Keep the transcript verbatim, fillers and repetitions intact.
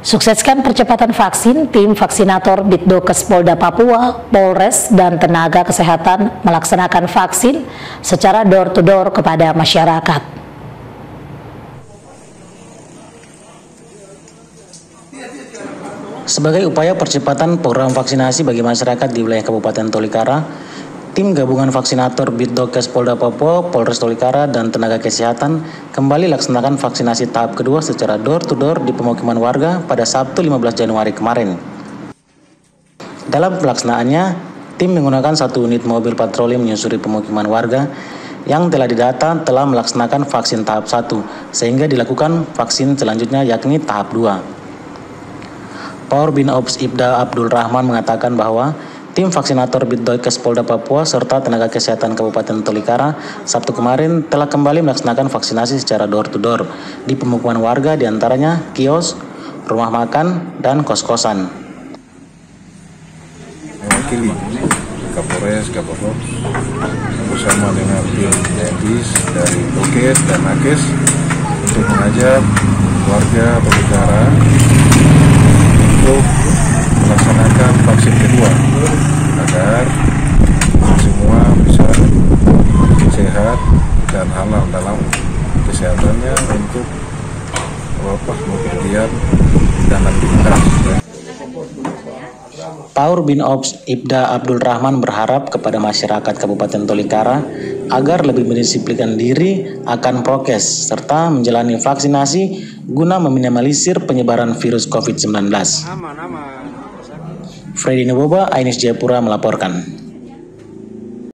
Sukseskan percepatan vaksin, tim vaksinator Bitdokes Polda Papua, Polres, dan tenaga kesehatan melaksanakan vaksin secara door-to-door kepada masyarakat. Sebagai upaya percepatan program vaksinasi bagi masyarakat di wilayah Kabupaten Tolikara, tim gabungan vaksinator Bitdokes Polda Papua, Polres Tolikara, dan tenaga kesehatan kembali laksanakan vaksinasi tahap kedua secara door-to-door di pemukiman warga pada Sabtu lima belas Januari kemarin. Dalam pelaksanaannya, tim menggunakan satu unit mobil patroli menyusuri pemukiman warga yang telah didata telah melaksanakan vaksin tahap satu, sehingga dilakukan vaksin selanjutnya yakni tahap dua. Paur Binops Ibda Abdul Rahman mengatakan bahwa tim vaksinator Bitdokes Polda Papua serta tenaga kesehatan Kabupaten Tolikara Sabtu kemarin telah kembali melaksanakan vaksinasi secara door-to-door di pemukiman warga, diantaranya kios, rumah makan, dan kos-kosan. Mewakili Kapolres, Kapolres bersama dengan tim medis dari Dokes dan Nakes untuk mengajak warga Tolikara untuk melaksanakan vaksin kedua agar semua bisa sehat dan halal dalam kesehatannya untuk apa kemudian dan aktivitas. Paur Binops Ibda Abdul Rahman berharap kepada masyarakat Kabupaten Tolikara agar lebih mendisiplinkan diri akan prokes serta menjalani vaksinasi guna meminimalisir penyebaran virus covid sembilan belas. Freddy Nuboba, Ainis Jayapura melaporkan.